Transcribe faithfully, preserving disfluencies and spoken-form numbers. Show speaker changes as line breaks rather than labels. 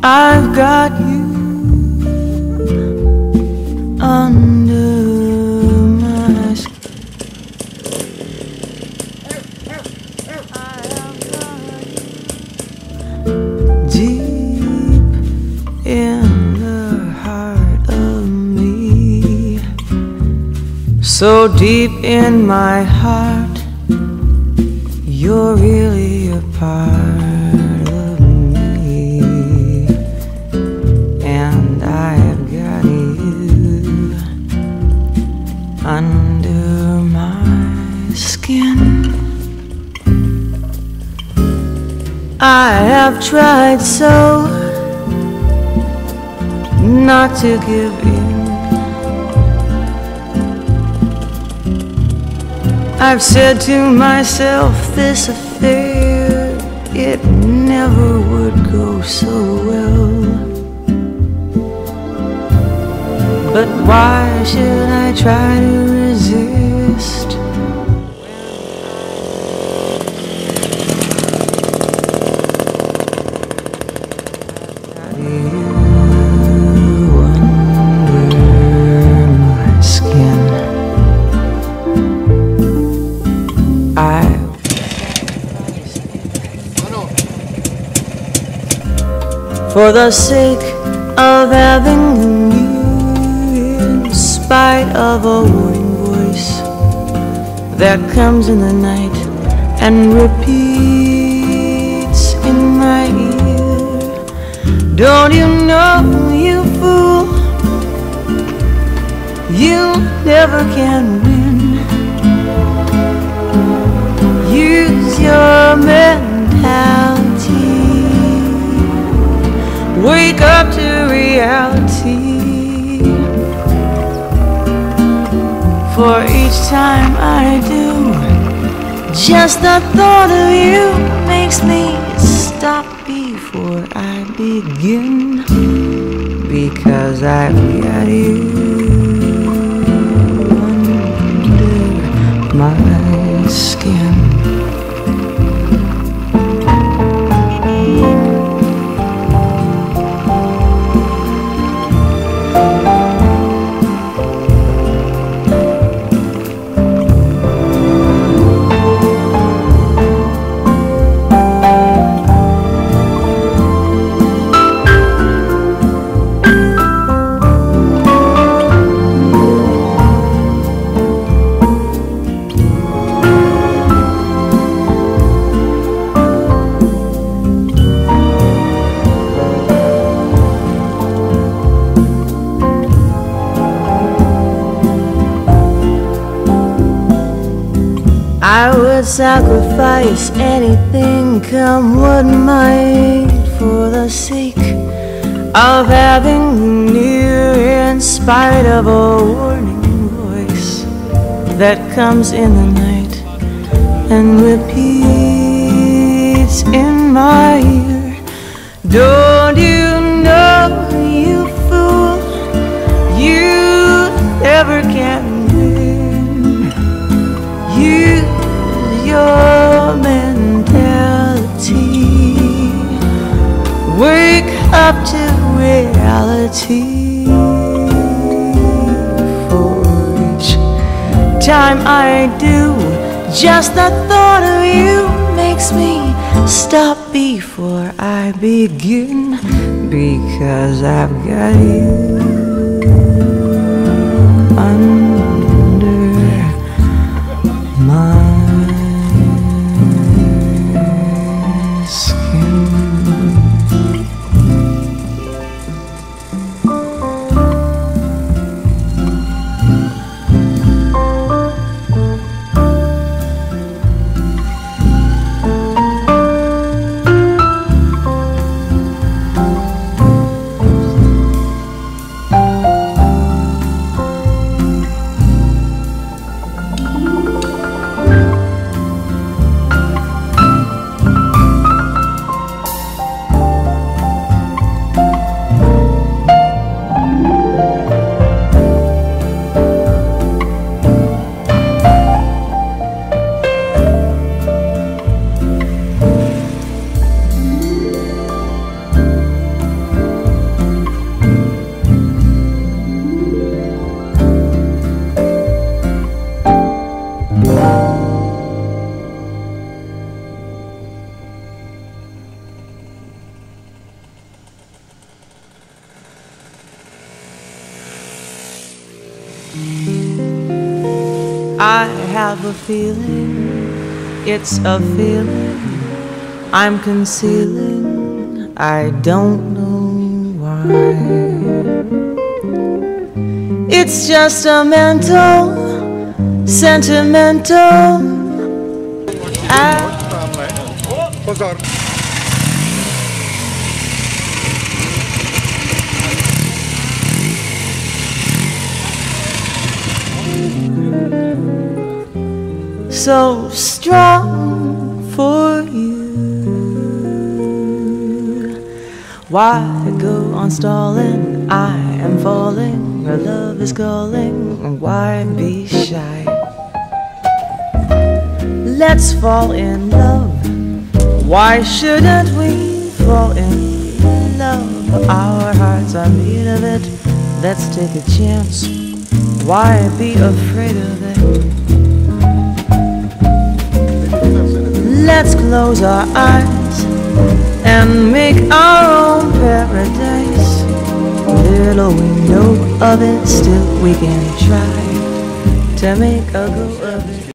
I've got you under my skin. I have got you deep in the heart of me, so deep in my heart, you're really a part of me, and I have got you under my skin. I have tried so not to give in. I've said to myself, this affair, it never would go so well. But why should I try to resist? For the sake of having you, in spite of a warning voice that comes in the night and repeats in my ear, don't you know, you fool, you never can win. Use your mentality, wake up to reality. For each time I do, just the thought of you makes me stop before I begin, because I've got you under my skin. I would sacrifice anything, come what might, for the sake of having you near, in spite of a warning voice that comes in the night and repeats in my ear. Don't you know, you fool, you never can win. You your mentality, wake up to reality. For each time I do, just the thought of you makes me stop before I begin, because I've got you under my have a feeling, it's a feeling I'm concealing, I don't know why. It's just a mental, sentimental I so strong for you. Why go on stalling? I am falling, our love is calling. Why be shy? Let's fall in love. Why shouldn't we fall in love? Our hearts are made of it. Let's take a chance. Why be afraid of it? Let's close our eyes and make our own paradise. Little we know of it, still we can try to make a go of it.